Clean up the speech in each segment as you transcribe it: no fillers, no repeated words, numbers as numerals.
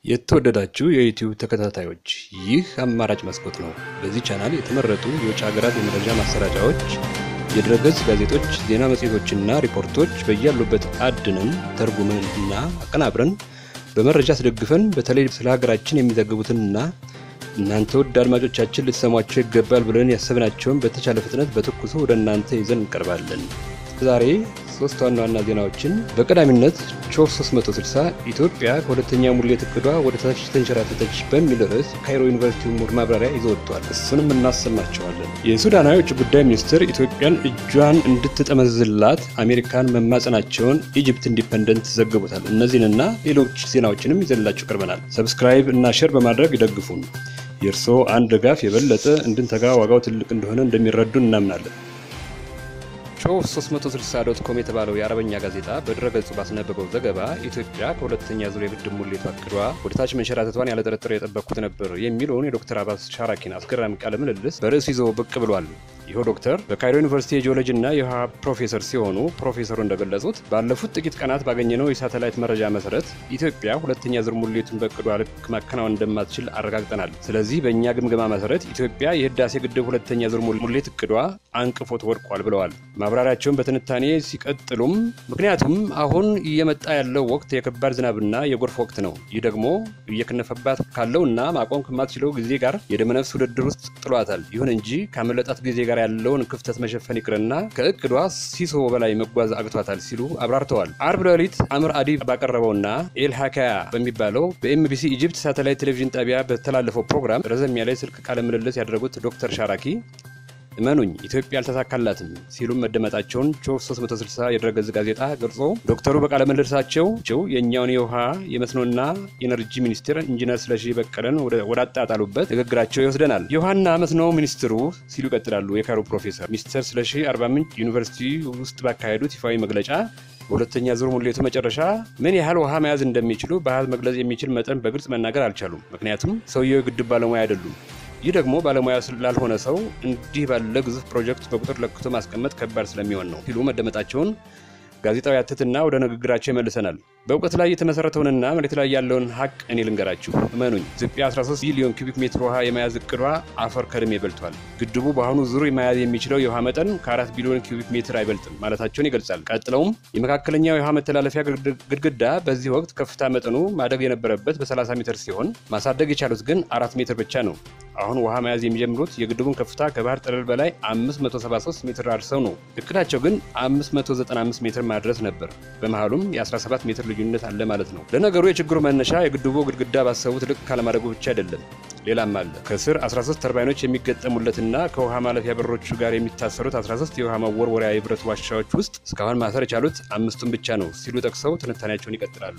የተወደዳችሁ የዩቲዩብ ተከታታዮች ይህ አማራጭ መስኮት ነው። በዚህ ቻናል የተመረጡ የውጭ ሀገራት የመረጃ ማሰራጫዎች፣ የድረገጽ ጋዜጦች፣ ዜና መጽሔቶችና ሪፖርቶች በያሉበት አድነን ተርጉመንና አቀናብረን በመረጃ አስደግፈን በተለይ ስለ ሀገራችን የሚዘግቡትንና እናንተ ውድ አድማጮቻችን ልትሰሟቸው ይገባል ብለን ያሰብናቸውን በተቻለ ፍጥነት በትኩሱ ወደ እናንተ ይዘን እንቀርባለን። ዛሬ ሶስት ዋና ዜናዎችን በቀዳሚነት ቾፍ 360 ኢትዮጵያ ከሁለተኛ ሙሌት እቅዷ ወደ ታች ተንሸራተተች በሚል ርዕስ ካይሮ ዩኒቨርሲቲ ሙር ማብራሪያ ይዞ ወጥቷል። እሱንም እናሰማቸዋለን። የሱዳናዊ ውጭ ጉዳይ ሚኒስትር ኢትዮጵያን እጇን እንድትጠመዝላት አሜሪካን መማጸናቸውን ኢጂፕት ኢንዲፔንደንት ዘግቦታል። እነዚህንና ሌሎች ዜናዎችንም ይዘንላችሁ ቀርበናል። ሰብስክራይብ እና ሼር በማድረግ ይደግፉን። የርሶ አንድ ድጋፍ የበለጠ እንድንተጋ ዋጋው ትልቅ እንደሆነ እንደሚረዱ እናምናለን። ቾፍ 360.com የተባለው የአረበኛ ጋዜጣ በድረገጹ ባስነበበው ዘገባ ኢትዮጵያ ከሁለተኛ ዙር የግድብ ሙሌት እቅዷ ወደ ታች መንሸራተቷን ያለ ጥርጥር የጠበቅኩት ነበር የሚለውን የዶክተር አባስ ሻራኪን አስገራሚ ቃለ ምልልስ በርዕስ ይዞ ብቅ ብሏል። ይኸው ዶክተር በካይሮ ዩኒቨርሲቲ የጂኦሎጂ እና የውሃ ፕሮፌሰር ሲሆኑ ፕሮፌሰሩ እንደገለጹት ባለፉት ጥቂት ቀናት ባገኘነው የሳተላይት መረጃ መሰረት ኢትዮጵያ ሁለተኛ ዙር ሙሌቱን በእቅዷ ልክ ማከናወን እንደማትችል አረጋግጠናል። ስለዚህ በእኛ ግምገማ መሰረት ኢትዮጵያ የህዳሴ ግድብ ሁለተኛ ዙር ሙሌት እቅዷ አንቅፎት ወድቋል ብለዋል። ማብራሪያቸውን በትንታኔ ሲቀጥሉም ምክንያቱም አሁን እየመጣ ያለው ወቅት የከባድ ዝናብና የጎርፍ ወቅት ነው። ይህ ደግሞ እየከነፈባት ካለውና ማቆም ከማትችለው ጊዜ ጋር የደመነፍስ ውድድር ውስጥ ጥሏታል። ይሁን እንጂ ካመለጣት ጊዜ ጋር ያለውን ክፍተት መሸፈን ይቅርና ከእቅዷ ሲሶ በላይ መጓዝ አቅቷታል ሲሉ አብራርተዋል። አርብ ሌሊት አምር አዲ ባቀረበውና ኤል ሀካያ በሚባለው በኤምቢሲ ኢጂፕት ሳተላይት ቴሌቪዥን ጣቢያ በተላለፈው ፕሮግራም ረዘም ያለ ስልክ ቃለ ምልልስ ያደረጉት ዶክተር ሻራኪ እመኑኝ ኢትዮጵያ አልተሳካላትም ሲሉም መደመጣቸውን ቾፍ 360 የድረገጽ ጋዜጣ ገልጾ ዶክተሩ በቃለ ምልልሳቸው የኛውን የውሃ የመስኖና ኢነርጂ ሚኒስትር ኢንጂነር ስለሺ በቀለን ወደ አጣጣሉበት ንግግራቸው ይወስደናል። የውሃና መስኖ ሚኒስትሩ ሲሉ ይቀጥላሉ የካይሮ ፕሮፌሰር ሚስተር ስለሺ አርባ ምንጭ ዩኒቨርሲቲ ውስጥ ባካሄዱት ይፋዊ መግለጫ በሁለተኛ ዙር ሙሌቱ መጨረሻ ምን ያህል ውሃ መያዝ እንደሚችሉ በአሃዝ መግለጽ የሚችል መጠን በግልጽ መናገር አልቻሉም። ምክንያቱም ሰውየው የግድብ ባለሙያ አይደሉም። ይህ ደግሞ ባለሙያ ስላልሆነ ሰው እንዲህ ባለ ግዙፍ ፕሮጀክት በቁጥር ለክቶ ማስቀመጥ ከባድ ስለሚሆን ነው ሲሉ መደመጣቸውን ጋዜጣው ያትትና ወደ ንግግራቸው ይመልሰናል። በእውቀት ላይ የተመሰረተውንና መሬት ላይ ያለውን ሀቅ እኔ ልንገራችሁ። እመኑኝ ኢትዮጵያ 13 ቢሊዮን ኩቢክ ሜትር ውሃ የመያዝ እቅዷ አፈር ከድሜ ይበልጧል። ግድቡ በአሁኑ ዙር የመያዝ የሚችለው የውሃ መጠን ከ4 ቢሊዮን ኩቢክ ሜትር አይበልጥም ማለታቸውን ይገልጻል። ቀጥለውም የመካከለኛው የውሃ መተላለፊያ ግድግዳ በዚህ ወቅት ከፍታ መጠኑ ማደግ የነበረበት በ30 ሜትር ሲሆን ማሳደግ የቻሉት ግን 4 ሜትር ብቻ ነው። አሁን ውሃ መያዝ የሚጀምሩት የግድቡን ከፍታ ከባህር ጠለል በላይ 573 ሜትር አድርሰው ነው። እቅዳቸው ግን 595 ሜትር ማድረስ ነበር። በመሃሉም የ17 ሜትር ልዩነት አለ ማለት ነው። ለነገሩ የችግሩ መነሻ የግድቡ ግድግዳ ባሰቡት ልክ ካለማደጉ ብቻ አይደለም፣ ሌላም አለ። ከስር 13 ተርባይኖች የሚገጠሙለትና ከውሃ ማለፊያ በሮቹ ጋር የሚታሰሩት 13 የውሃ መወርወሪያ የብረት ዋሻዎች ውስጥ እስካሁን ማሰር የቻሉት 5ቱን ብቻ ነው ሲሉ ጠቅሰው ትንታኔያቸውን ይቀጥላሉ።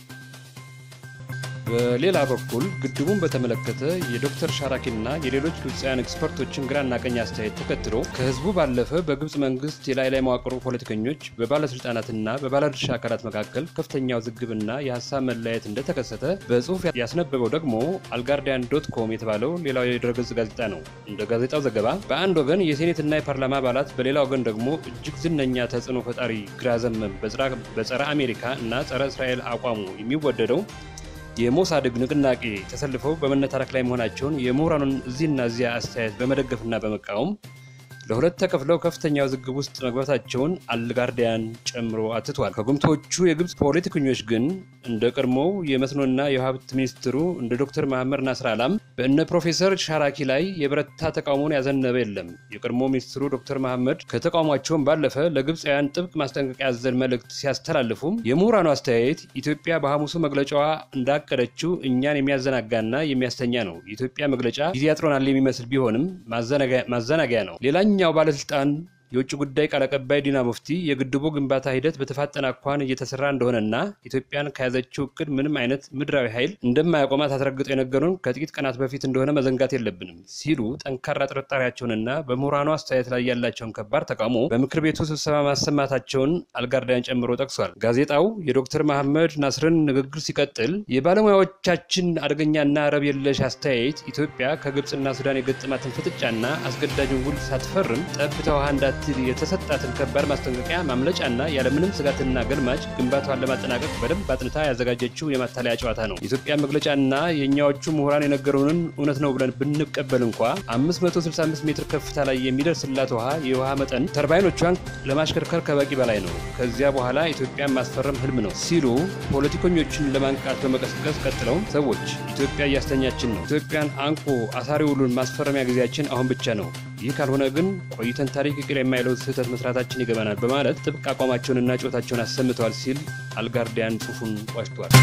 በሌላ በኩል ግድቡን በተመለከተ የዶክተር ሻራኪና የሌሎች ግብፃውያን ኤክስፐርቶችን ግራና ቀኝ አስተያየት ተከትሎ ከህዝቡ ባለፈ በግብፅ መንግስት የላይ መዋቅሩ ፖለቲከኞች በባለስልጣናትና በባለድርሻ አካላት መካከል ከፍተኛ ውዝግብና የሀሳብ መለያየት እንደተከሰተ በጽሁፍ ያስነበበው ደግሞ algardian.com የተባለው ሌላው የድረገጽ ጋዜጣ ነው። እንደ ጋዜጣው ዘገባ በአንድ ወገን የሴኔትና የፓርላማ አባላት፣ በሌላ ወገን ደግሞ እጅግ ዝነኛ ተጽዕኖ ፈጣሪ ግራ ዘመም በጸረ አሜሪካ እና ጸረ እስራኤል አቋሙ የሚወደደው የሞሳድ ንቅናቄ ተሰልፈው በመነታረክ ላይ መሆናቸውን የምሁራኑን እዚህና እዚያ አስተያየት በመደገፍና በመቃወም ለሁለት ተከፍለው ከፍተኛ ውዝግብ ውስጥ መግባታቸውን አልጋርዲያን ጨምሮ አትቷል። ከጉምቶቹ የግብፅ ፖለቲከኞች ግን እንደ ቀድሞው የመስኖና የሀብት ሚኒስትሩ እንደ ዶክተር መሐመድ ናስር አላም በእነ ፕሮፌሰር ሻራኪ ላይ የበረታ ተቃውሞን ያዘነበ የለም። የቀድሞ ሚኒስትሩ ዶክተር መሐመድ ከተቃውሟቸውን ባለፈ ለግብፃውያን ጥብቅ ማስጠንቀቂያ ያዘለ መልእክት ሲያስተላልፉም የምሁራኑ አስተያየት ኢትዮጵያ በሐሙሱ መግለጫዋ እንዳቀደችው እኛን የሚያዘናጋና የሚያስተኛ ነው። የኢትዮጵያ መግለጫ ጊዜ ያጥሮናል የሚመስል ቢሆንም ማዘናጊያ ነው። ሌላኛው ባለስልጣን የውጭ ጉዳይ ቃል አቀባይ ዲና ሙፍቲ የግድቡ ግንባታ ሂደት በተፋጠነ አኳኋን እየተሰራ እንደሆነና ኢትዮጵያን ከያዘችው እቅድ ምንም አይነት ምድራዊ ኃይል እንደማያቆማት አስረግጠው የነገሩን ከጥቂት ቀናት በፊት እንደሆነ መዘንጋት የለብንም ሲሉ ጠንካራ ጥርጣሬያቸውንና በምሁራኑ አስተያየት ላይ ያላቸውን ከባድ ተቃውሞ በምክር ቤቱ ስብሰባ ማሰማታቸውን አልጋርዲያን ጨምሮ ጠቅሷል። ጋዜጣው የዶክተር መሐመድ ናስርን ንግግር ሲቀጥል የባለሙያዎቻችን አደገኛና ረብ የለሽ አስተያየት ኢትዮጵያ ከግብፅና ሱዳን የገጠማትን ፍጥጫና አስገዳጅን ውል ሳትፈርም ጠብታ ውሃ የተሰጣትን ከባድ ማስጠንቀቂያ ማምለጫና ያለምንም ስጋትና ገልማጭ ግንባታዋን ለማጠናቀቅ በደንብ አጥንታ ያዘጋጀችው የማታለያ ጨዋታ ነው። የኢትዮጵያ መግለጫና የኛዎቹ ምሁራን የነገሩንን እውነት ነው ብለን ብንቀበል እንኳ 565 ሜትር ከፍታ ላይ የሚደርስላት የውሃ መጠን ተርባይኖቿን ለማሽከርከር ከበቂ በላይ ነው። ከዚያ በኋላ ኢትዮጵያን ማስፈረም ህልም ነው ሲሉ ፖለቲከኞችን ለማንቃት በመቀስቀስ ቀጥለው ሰዎች ኢትዮጵያ እያስተኛችን ነው፣ ኢትዮጵያን አንቆ አሳሪ ውሉን ማስፈረሚያ ጊዜያችን አሁን ብቻ ነው፣ ይህ ካልሆነ ግን ቆይተን ታሪክ ይቅር የማይለው ስህተት መስራታችን ይገባናል በማለት ጥብቅ አቋማቸውንና ጮታቸውን አሰምተዋል ሲል አልጋርዲያን ጽሑፉን ቋጭቷል።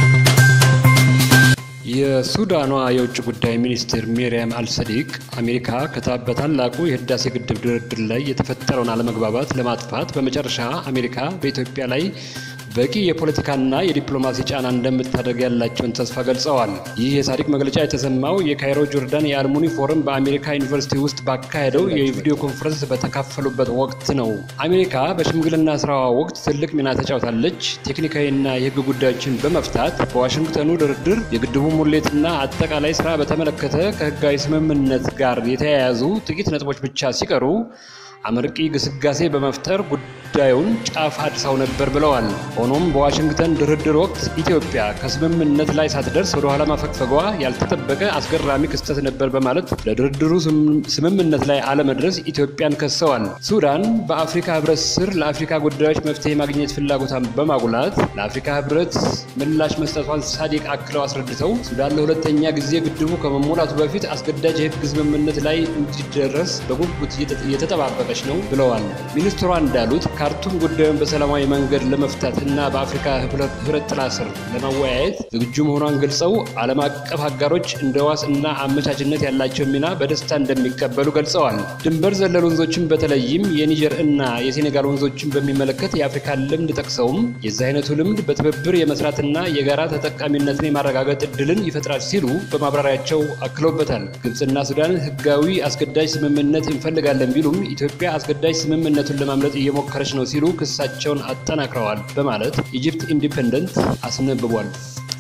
የሱዳኗ የውጭ ጉዳይ ሚኒስትር ሚሪያም አልሰዲቅ አሜሪካ በታላቁ የህዳሴ ግድብ ድርድር ላይ የተፈጠረውን አለመግባባት ለማጥፋት በመጨረሻ አሜሪካ በኢትዮጵያ ላይ በቂ የፖለቲካና የዲፕሎማሲ ጫና እንደምታደርግ ያላቸውን ተስፋ ገልጸዋል። ይህ የሳዲቅ መግለጫ የተሰማው የካይሮ ጆርዳን የአልሙኒ ፎረም በአሜሪካ ዩኒቨርሲቲ ውስጥ ባካሄደው የቪዲዮ ኮንፈረንስ በተካፈሉበት ወቅት ነው። አሜሪካ በሽምግልና ስራዋ ወቅት ትልቅ ሚና ተጫውታለች። ቴክኒካዊና የህግ ጉዳዮችን በመፍታት በዋሽንግተኑ ድርድር የግድቡ ሙሌትና አጠቃላይ ስራ በተመለከተ ከህጋዊ ስምምነት ጋር የተያያዙ ጥቂት ነጥቦች ብቻ ሲቀሩ አመርቂ ግስጋሴ በመፍጠር ጉዳዩን ጫፍ አድርሰው ነበር ብለዋል። ሆኖም በዋሽንግተን ድርድር ወቅት ኢትዮጵያ ከስምምነት ላይ ሳትደርስ ወደ ኋላ ማፈግፈጓ ያልተጠበቀ አስገራሚ ክስተት ነበር በማለት ለድርድሩ ስምምነት ላይ አለመድረስ ኢትዮጵያን ከሰዋል። ሱዳን በአፍሪካ ህብረት ስር ለአፍሪካ ጉዳዮች መፍትሄ ማግኘት ፍላጎቷን በማጉላት ለአፍሪካ ህብረት ምላሽ መስጠቷን ሳዲቅ አክለው አስረድተው ሱዳን ለሁለተኛ ጊዜ ግድቡ ከመሞላቱ በፊት አስገዳጅ የህግ ስምምነት ላይ እንዲደረስ በጉጉት እየተጠባበቀ ነው ብለዋል። ሚኒስትሯ እንዳሉት ካርቱም ጉዳዩን በሰላማዊ መንገድ ለመፍታት እና በአፍሪካ ህብረት ጥላ ስር ለመወያየት ዝግጁ መሆኗን ገልጸው ዓለም አቀፍ አጋሮች እንደ ዋስ እና አመቻችነት ያላቸው ሚና በደስታ እንደሚቀበሉ ገልጸዋል። ድንበር ዘለል ወንዞችን በተለይም የኒጀር እና የሴኔጋል ወንዞችን በሚመለከት የአፍሪካ ልምድ ጠቅሰውም የዚህ አይነቱ ልምድ በትብብር የመስራትና የጋራ ተጠቃሚነትን የማረጋገጥ እድልን ይፈጥራል ሲሉ በማብራሪያቸው አክለውበታል። ግብጽና ሱዳን ህጋዊ አስገዳጅ ስምምነት እንፈልጋለን ቢሉም ኢትዮጵያ አስገዳጅ ስምምነቱን ለማምለጥ እየሞከረች ነው ሲሉ ክሳቸውን አጠናክረዋል በማለት ኢጂፕት ኢንዲፔንደንት አስነብቧል።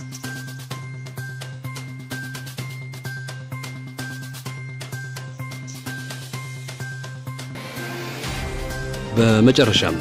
በመጨረሻም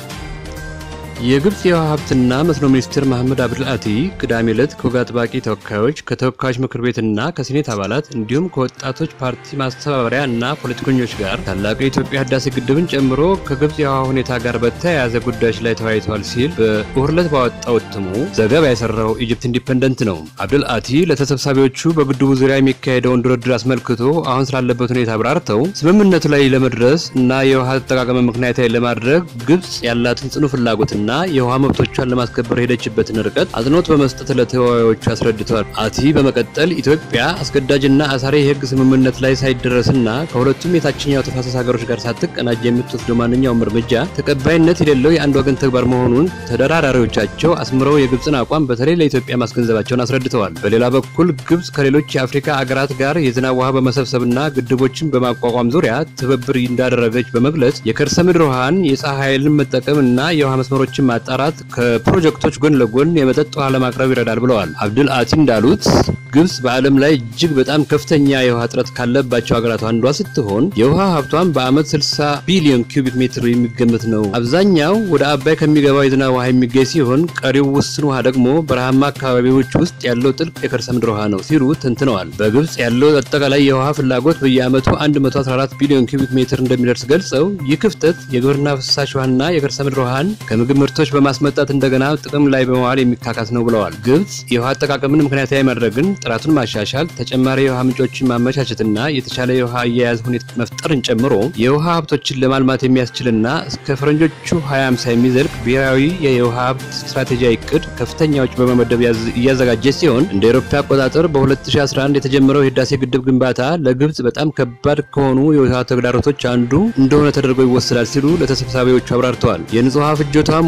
የግብጽ የውሃ ሀብትና መስኖ ሚኒስትር መሐመድ አብዱል አቲ ቅዳሜ ዕለት ከወግ አጥባቂ ተወካዮች ከተወካዮች ምክር ቤትና ከሴኔት አባላት እንዲሁም ከወጣቶች ፓርቲ ማስተባበሪያ እና ፖለቲከኞች ጋር ታላቁ የኢትዮጵያ ህዳሴ ግድብን ጨምሮ ከግብጽ የውሃ ሁኔታ ጋር በተያያዘ ጉዳዮች ላይ ተወያይተዋል ሲል በእሁድ ዕለት ባወጣው እትሙ ዘገባ የሰራው ኢጂፕት ኢንዲፔንደንት ነው። አብዱል አቲ ለተሰብሳቢዎቹ በግድቡ ዙሪያ የሚካሄደውን ድርድር አስመልክቶ አሁን ስላለበት ሁኔታ አብራርተው ስምምነቱ ላይ ለመድረስ እና የውሃ አጠቃቀም ምክንያታዊ ለማድረግ ግብጽ ያላትን ጽኑ ፍላጎትና የውሃ መብቶቿን ለማስከበር ሄደችበትን ርቀት አጽንኦት በመስጠት ለተወያዮቹ አስረድተዋል። አቲ በመቀጠል ኢትዮጵያ አስገዳጅና አሳሪ የህግ ስምምነት ላይ ሳይደረስና ከሁለቱም የታችኛው ተፋሰስ ሀገሮች ጋር ሳትቀናጅ የምትወስደው ማንኛውም እርምጃ ተቀባይነት የሌለው የአንድ ወገን ተግባር መሆኑን ተደራዳሪዎቻቸው አስምረው የግብጽን አቋም በተለይ ለኢትዮጵያ ማስገንዘባቸውን አስረድተዋል። በሌላ በኩል ግብጽ ከሌሎች የአፍሪካ አገራት ጋር የዝናብ ውሃ በመሰብሰብና ግድቦችን በማቋቋም ዙሪያ ትብብር እንዳደረገች በመግለጽ የከርሰ ምድር ውሃን የፀሐይ ኃይልን መጠቀምና የውሃ መስመሮችን ማጣራት ከፕሮጀክቶች ጎን ለጎን የመጠጥ ውሃ ለማቅረብ ይረዳል ብለዋል። አብዱል አቲ እንዳሉት ግብጽ በዓለም ላይ እጅግ በጣም ከፍተኛ የውሃ እጥረት ካለባቸው ሀገራት አንዷ ስትሆን የውሃ ሀብቷን በአመት 60 ቢሊዮን ኪዩቢክ ሜትር የሚገመት ነው። አብዛኛው ወደ አባይ ከሚገባው የዝናብ ውሃ የሚገኝ ሲሆን ቀሪው ውስን ውሃ ደግሞ በረሃማ አካባቢዎች ውስጥ ያለው ጥልቅ የከርሰ ምድር ውሃ ነው ሲሉ ተንትነዋል። በግብጽ ያለው አጠቃላይ የውሃ ፍላጎት በየአመቱ 114 ቢሊዮን ኪዩቢክ ሜትር እንደሚደርስ ገልጸው ይህ ክፍተት የግብርና ፍሳሽ ውሃና የከርሰ ምድር ውሃን ከምግብ ምርቶች በማስመጣት እንደገና ጥቅም ላይ በመዋል የሚካካስ ነው ብለዋል። ግብጽ የውሃ አጠቃቀምን ምክንያታዊ ማድረግን፣ ጥራቱን ማሻሻል፣ ተጨማሪ የውሃ ምንጮችን ማመቻቸትና የተሻለ የውሃ አያያዝ ሁኔታ መፍጠርን ጨምሮ የውሃ ሀብቶችን ለማልማት የሚያስችልና እስከ ፈረንጆቹ 2050 የሚዘልቅ ብሔራዊ የውሃ ሀብት ስትራቴጂያዊ እቅድ ከፍተኛ ወጪ በመመደብ እያዘጋጀ ሲሆን እንደ አውሮፓ አቆጣጠር በ2011 የተጀመረው የህዳሴ ግድብ ግንባታ ለግብጽ በጣም ከባድ ከሆኑ የውሃ ተግዳሮቶች አንዱ እንደሆነ ተደርጎ ይወሰዳል ሲሉ ለተሰብሳቢዎቹ አብራርተዋል። የንጹህ ውሃ ፍጆታም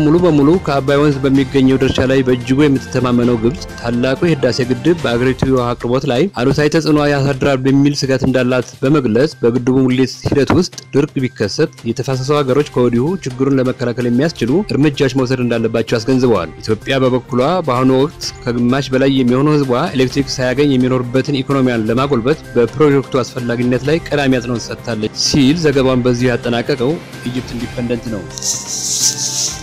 ሙሉ በሙሉ ከአባይ ወንዝ በሚገኘው ድርሻ ላይ በእጅጉ የምትተማመነው ግብጽ ታላቁ የህዳሴ ግድብ በአገሪቱ የውሃ አቅርቦት ላይ አሉታዊ ተጽዕኖ ያሳድራል በሚል ስጋት እንዳላት በመግለጽ በግድቡ ሙሌት ሂደት ውስጥ ድርቅ ቢከሰት የተፋሰሱ ሀገሮች ከወዲሁ ችግሩን ለመከላከል የሚያስችሉ እርምጃዎች መውሰድ እንዳለባቸው አስገንዝበዋል። ኢትዮጵያ በበኩሏ በአሁኑ ወቅት ከግማሽ በላይ የሚሆነው ህዝቧ ኤሌክትሪክ ሳያገኝ የሚኖርበትን ኢኮኖሚያን ለማጎልበት በፕሮጀክቱ አስፈላጊነት ላይ ቀዳሚ አጽንኦት ሰጥታለች ሲል ዘገባውን በዚህ ያጠናቀቀው ኢጂፕት ኢንዲፔንደንት ነው።